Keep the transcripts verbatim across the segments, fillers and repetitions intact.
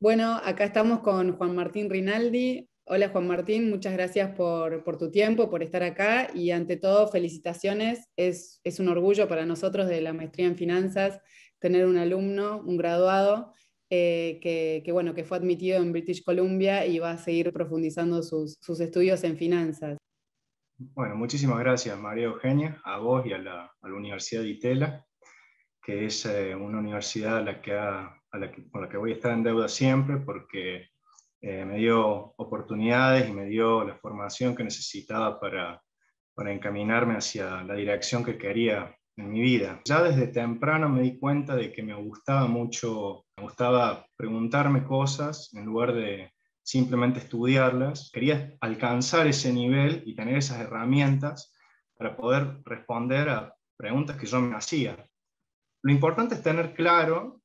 Bueno, acá estamos con Juan Martín Rinaldi. Hola Juan Martín, muchas gracias por, por tu tiempo, por estar acá y ante todo felicitaciones. Es, es un orgullo para nosotros de la maestría en finanzas tener un alumno, un graduado, eh, que, que, bueno, que fue admitido en British Columbia y va a seguir profundizando sus, sus estudios en finanzas. Bueno, muchísimas gracias María Eugenia, a vos y a la, a la Universidad de Itela, que es eh, una universidad a la que, ha- a la que, con la que voy a estar en deuda siempre porque eh, me dio oportunidades y me dio la formación que necesitaba para, para encaminarme hacia la dirección que quería en mi vida. Ya desde temprano me di cuenta de que me gustaba mucho, me gustaba preguntarme cosas en lugar de simplemente estudiarlas. Quería alcanzar ese nivel y tener esas herramientas para poder responder a preguntas que yo me hacía. Lo importante es tener claro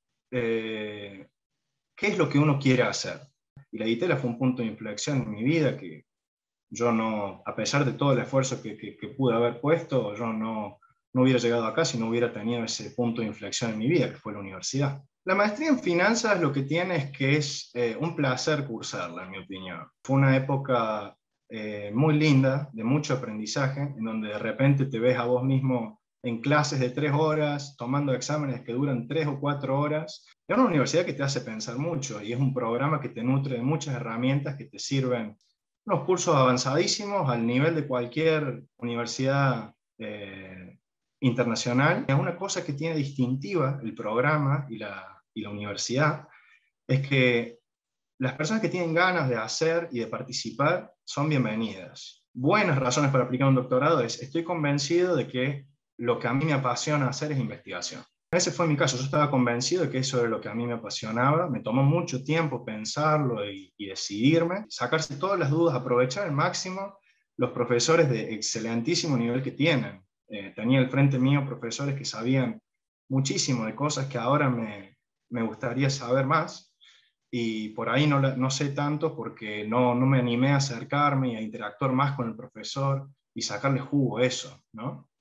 eh, qué es lo que uno quiere hacer. Y la DITELA fue un punto de inflexión en mi vida que yo no, a pesar de todo el esfuerzo que, que, que pude haber puesto, yo no, no hubiera llegado acá si no hubiera tenido ese punto de inflexión en mi vida, que fue la universidad. La maestría en finanzas lo que tiene es que es eh, un placer cursarla, en mi opinión. Fue una época eh, muy linda, de mucho aprendizaje, en donde de repente te ves a vos mismo en clases de tres horas, tomando exámenes que duran tres o cuatro horas. Es una universidad que te hace pensar mucho y es un programa que te nutre de muchas herramientas que te sirven, unos cursos avanzadísimos al nivel de cualquier universidad eh, internacional. Es una cosa que tiene distintiva el programa y la, y la universidad, es que las personas que tienen ganas de hacer y de participar son bienvenidas. Buenas razones para aplicar un doctorado es, estoy convencido de que lo que a mí me apasiona hacer es investigación. Ese fue mi caso, yo estaba convencido de que eso era lo que a mí me apasionaba, me tomó mucho tiempo pensarlo y, y decidirme, sacarse todas las dudas, aprovechar al máximo los profesores de excelentísimo nivel que tienen. Eh, tenía al frente mío profesores que sabían muchísimo de cosas que ahora me, me gustaría saber más, y por ahí no, no sé tanto porque no, no me animé a acercarme y a interactuar más con el profesor y sacarle jugo a eso, ¿no?